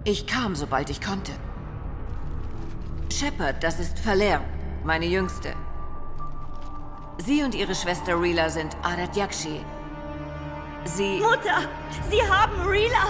Ich kam, sobald ich konnte. Shepard, das ist Falere, meine Jüngste. Sie und ihre Schwester Rila sind Ardat Yakshi. Sie... Mutter! Sie haben Rila!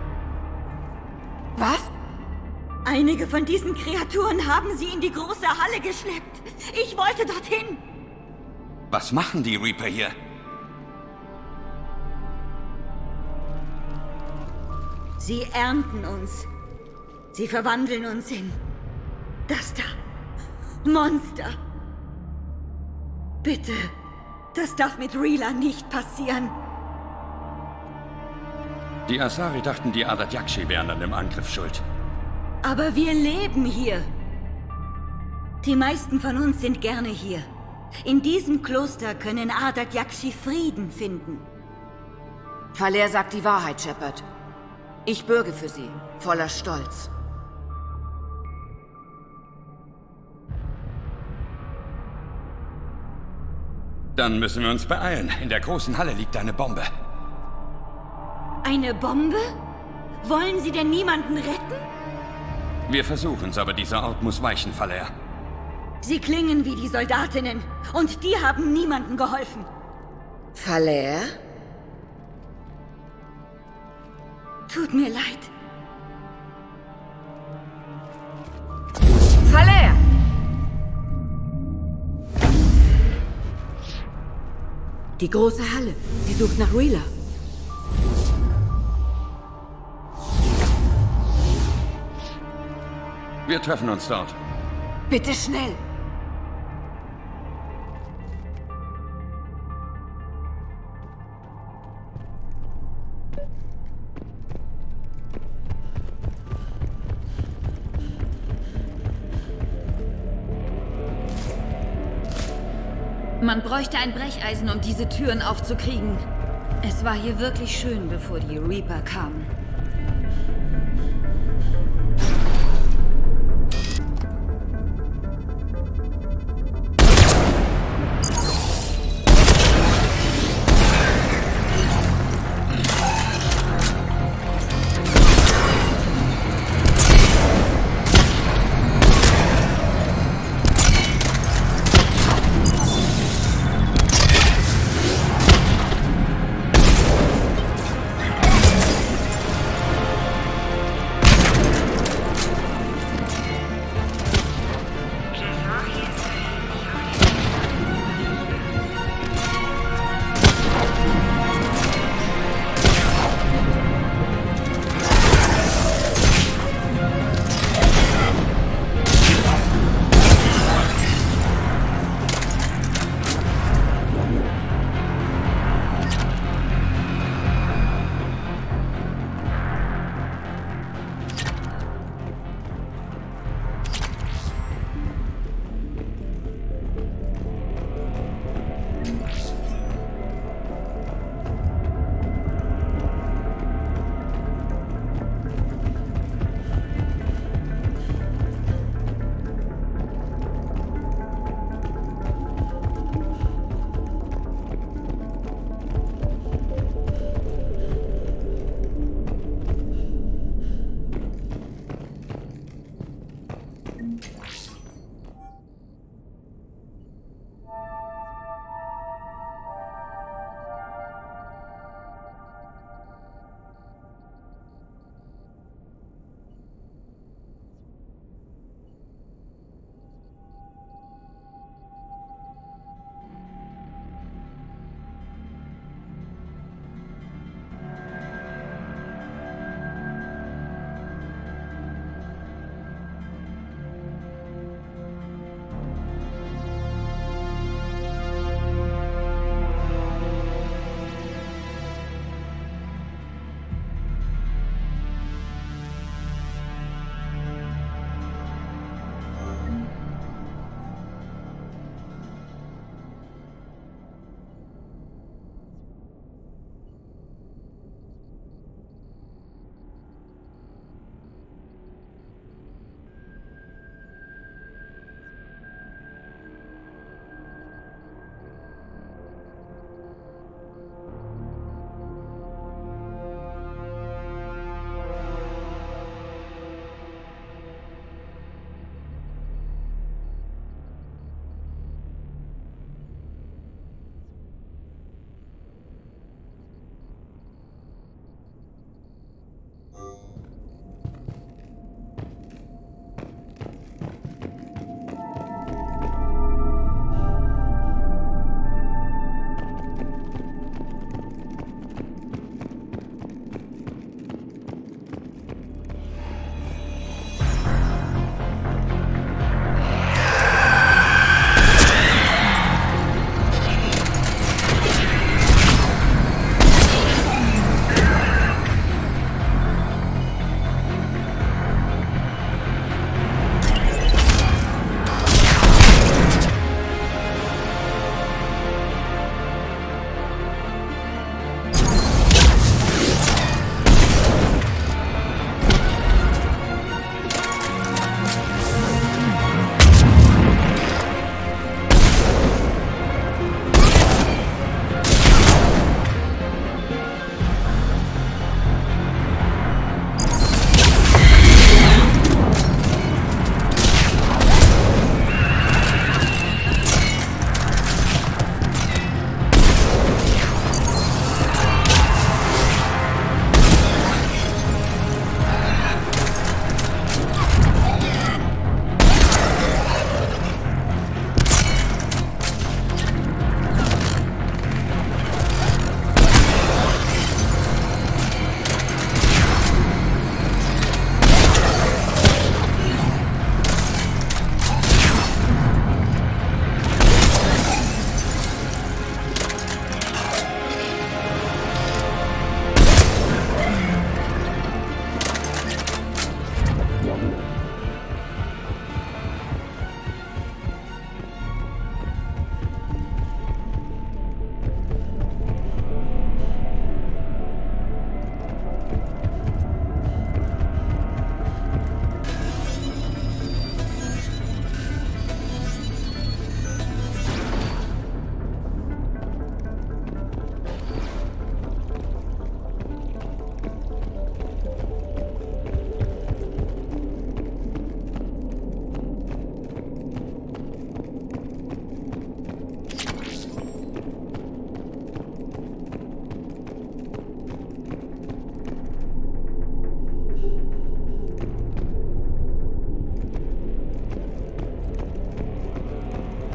Was? Einige von diesen Kreaturen haben sie in die große Halle geschleppt. Ich wollte dorthin. Was machen die Reaper hier? Sie ernten uns. Sie verwandeln uns in... das da. Monster. Bitte. Das darf mit Rila nicht passieren. Die Asari dachten, die Ardat Yakshi wären an dem Angriff schuld. Aber wir leben hier. Die meisten von uns sind gerne hier. In diesem Kloster können Ardat Yakshi Frieden finden. Falere sagt die Wahrheit, Shepard. Ich bürge für sie, voller Stolz. Dann müssen wir uns beeilen. In der großen Halle liegt eine Bombe. Eine Bombe? Wollen Sie denn niemanden retten? Wir versuchen's, aber dieser Ort muss weichen, Falere. Sie klingen wie die Soldatinnen. Und die haben niemandem geholfen. Falere? Tut mir leid. Falere! Die große Halle. Sie sucht nach Rila. Wir treffen uns dort. Bitte schnell! Man bräuchte ein Brecheisen, um diese Türen aufzukriegen. Es war hier wirklich schön, bevor die Reaper kamen.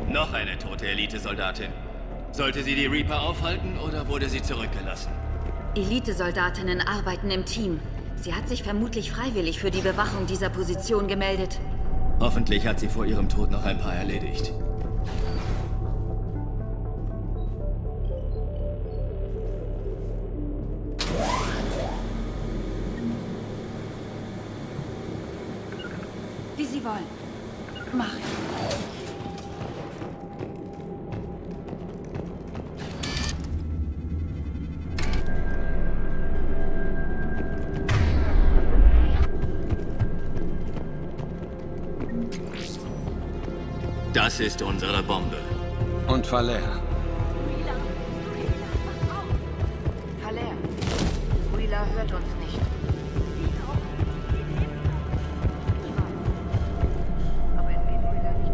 Noch eine tote Elite-Soldatin. Sollte sie die Reaper aufhalten oder wurde sie zurückgelassen? Elite-Soldatinnen arbeiten im Team. Sie hat sich vermutlich freiwillig für die Bewachung dieser Position gemeldet. Hoffentlich hat sie vor ihrem Tod noch ein paar erledigt. Wie Sie wollen. Mach ich. Das ist unsere Bombe. Und Falea. Falea. Rila hört uns nicht. Aber es geht Rila nicht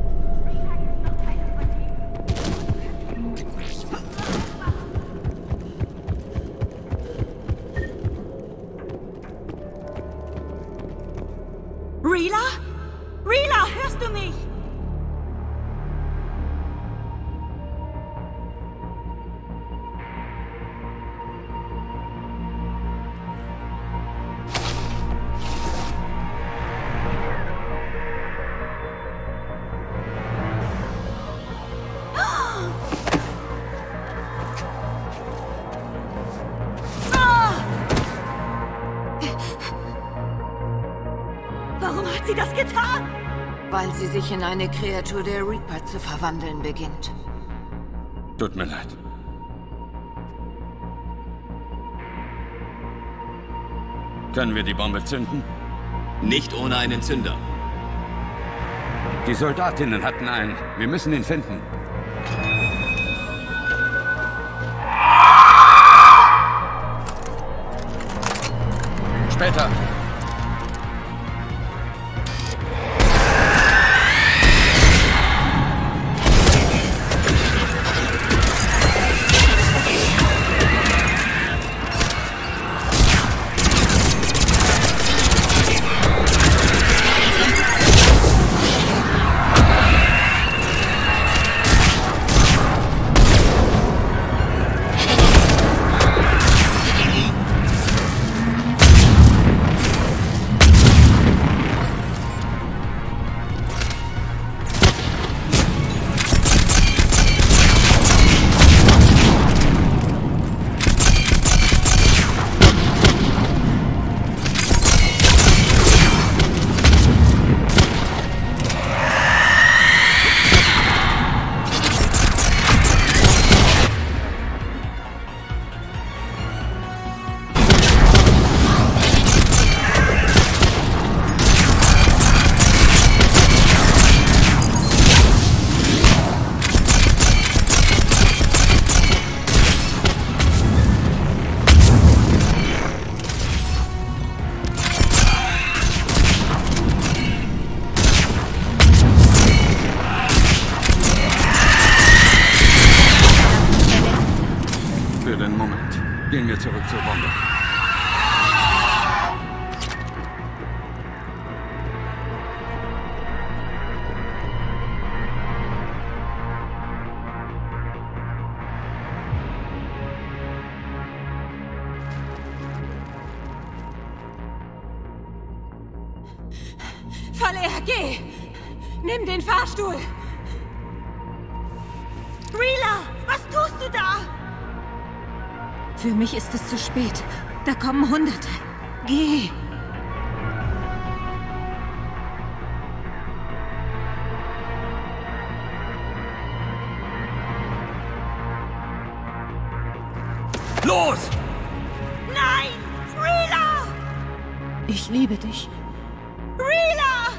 Rila? Rila, hörst du mich? Warum hat sie das getan? Weil sie sich in eine Kreatur der Reaper zu verwandeln beginnt. Tut mir leid. Können wir die Bombe zünden? Nicht ohne einen Zünder. Die Soldatinnen hatten einen. Wir müssen ihn finden. Später. Gehen wir zurück zur Bombe. Falea, geh! Nimm den Fahrstuhl! Rila, was tust du da? Für mich ist es zu spät. Da kommen Hunderte. Geh! Los! Nein! Rila! Ich liebe dich. Rila!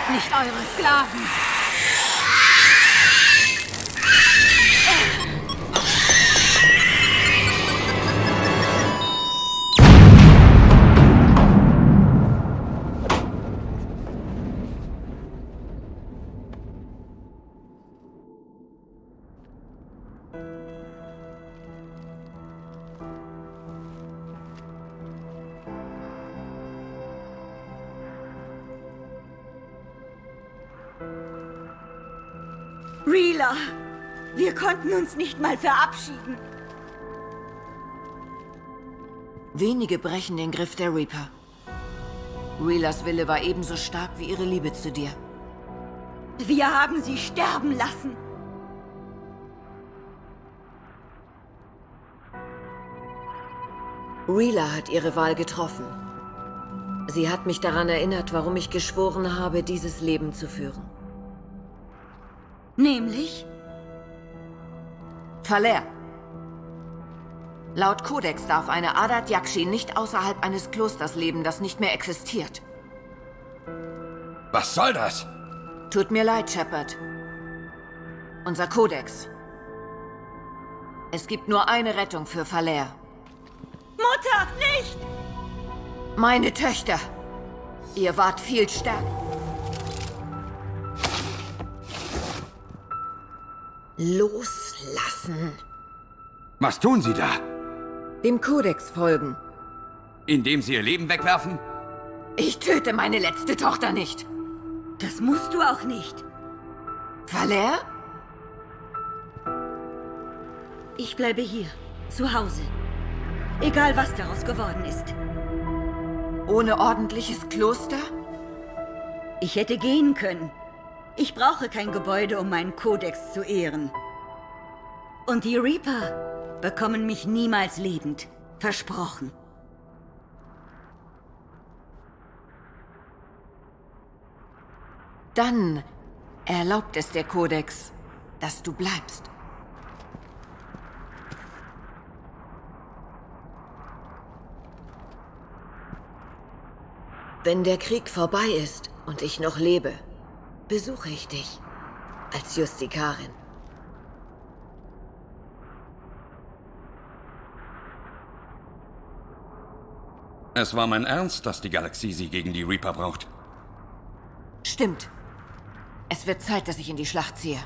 seid nicht eure Sklaven. Rila, wir konnten uns nicht mal verabschieden. Wenige brechen den Griff der Reaper. Rilas Wille war ebenso stark wie ihre Liebe zu dir. Wir haben sie sterben lassen. Rila hat ihre Wahl getroffen. Sie hat mich daran erinnert, warum ich geschworen habe, dieses Leben zu führen. Nämlich? Falere. Laut Kodex darf eine Ardat Yakshi nicht außerhalb eines Klosters leben, das nicht mehr existiert. Was soll das? Tut mir leid, Shepard. Unser Kodex. Es gibt nur eine Rettung für Falere. Mutter, nicht! Meine Töchter. Ihr wart viel stärker. Loslassen. Was tun Sie da? Dem Kodex folgen. Indem Sie Ihr Leben wegwerfen? Ich töte meine letzte Tochter nicht. Das musst du auch nicht. Falere? Ich bleibe hier, zu Hause. Egal, was daraus geworden ist. Ohne ordentliches Kloster? Ich hätte gehen können. Ich brauche kein Gebäude, um meinen Kodex zu ehren. Und die Reaper bekommen mich niemals lebend. Versprochen. Dann erlaubt es der Kodex, dass du bleibst. Wenn der Krieg vorbei ist und ich noch lebe, besuche ich dich als Justikarin. Es war mein Ernst, dass die Galaxie sie gegen die Reaper braucht. Stimmt. Es wird Zeit, dass ich in die Schlacht ziehe.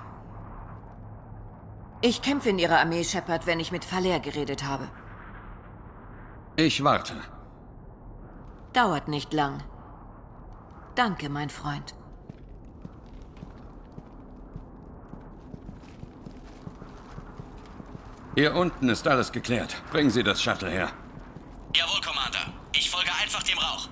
Ich kämpfe in ihrer Armee, Shepard, wenn ich mit Falere geredet habe. Ich warte. Dauert nicht lang. Danke, mein Freund. Hier unten ist alles geklärt. Bringen Sie das Shuttle her. Jawohl, Commander. Ich folge einfach dem Rauch.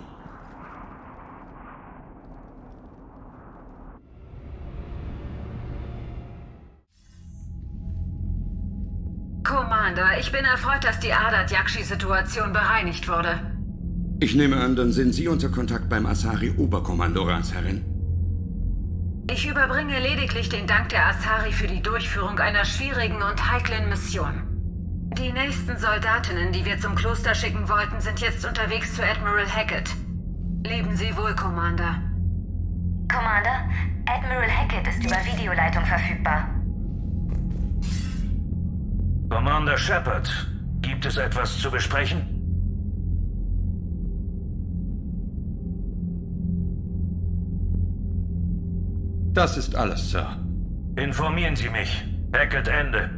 Commander, ich bin erfreut, dass die Ardat Yakshi-Situation bereinigt wurde. Ich nehme an, dann sind Sie unser Kontakt beim Asari-Oberkommando, Ratsherrin. Ich überbringe lediglich den Dank der Asari für die Durchführung einer schwierigen und heiklen Mission. Die nächsten Soldatinnen, die wir zum Kloster schicken wollten, sind jetzt unterwegs zu Admiral Hackett. Leben Sie wohl, Commander. Commander, Admiral Hackett ist über Videoleitung verfügbar. Commander Shepard, gibt es etwas zu besprechen? Das ist alles, Sir. Informieren Sie mich. Hackett Ende.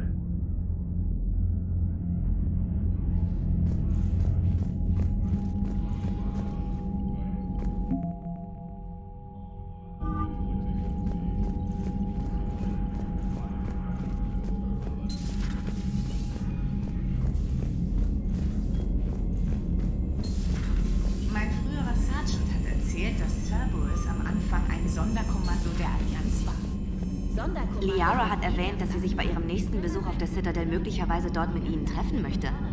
Mein früherer Sergeant hat erzählt, dass Cerberus am Anfang ein Sonderkommando der Allianz war. Liara hat erwähnt, dass sie sich bei ihrem nächsten Besuch auf der Citadel möglicherweise dort mit ihnen treffen möchte.